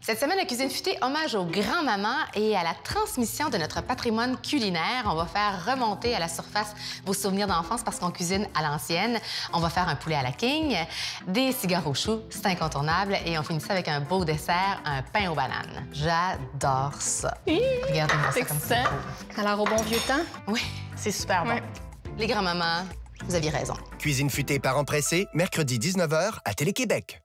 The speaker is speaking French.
Cette semaine à Cuisine Futée, hommage aux grands-mamans et à la transmission de notre patrimoine culinaire. On va faire remonter à la surface vos souvenirs d'enfance parce qu'on cuisine à l'ancienne. On va faire un poulet à la king, des cigares aux choux, c'est incontournable. Et on finit ça avec un beau dessert, un pain aux bananes. J'adore ça. Regardez-moi ça comme ça. Alors, au bon vieux temps? Oui, C'est super bon. les grands-mamans, vous aviez raison. Cuisine Futée Parents Pressés, mercredi 19h à Télé-Québec.